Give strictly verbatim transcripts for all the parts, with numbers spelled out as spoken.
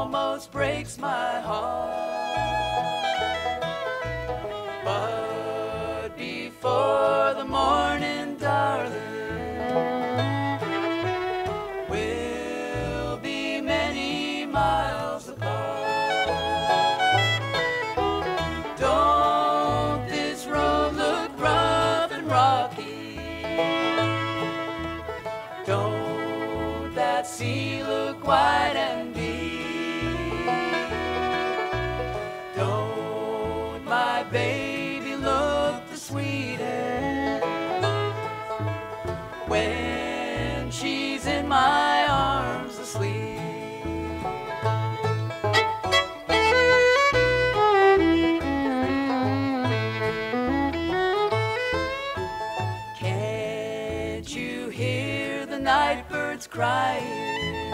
almost breaks my heart. But before the morning, darling, we'll be many miles apart. Don't this road look rough and rocky? Don't that sea look wide and deep? Don't my baby look the sweetest when she's in my arms asleep? Can't you hear the night birds crying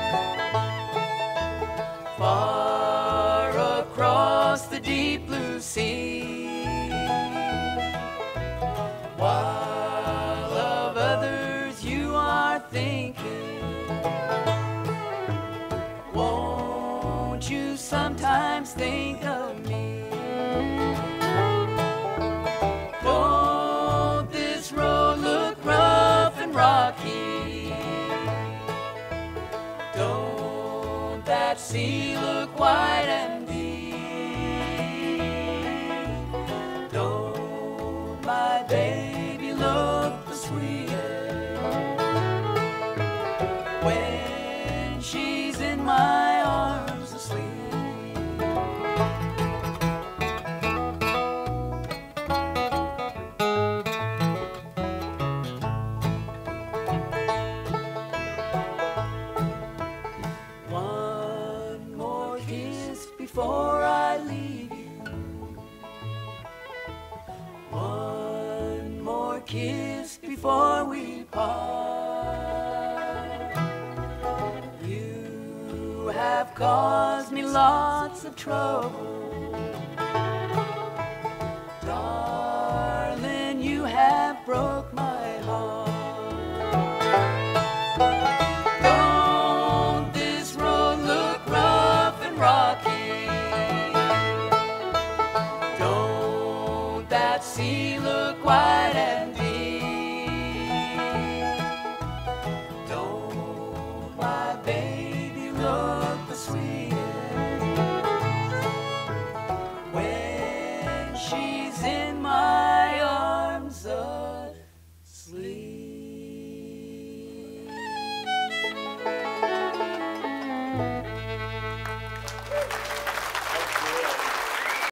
far across the deep blue sea, while of others you are thinking? Won't you sometimes think of me? Don't this road look rough and rocky? Don't that sea look wide and deep? Don't my baby look the sweetest when she's in my arms asleep? One more kiss before I leave you. One more kiss before we part. You have caused me lots of trouble, darling, you have broke my heart. Don't this road look rough and rocky? Don't that sea look wide and deep? Don't my baby look the sweetest when she's in my arms asleep?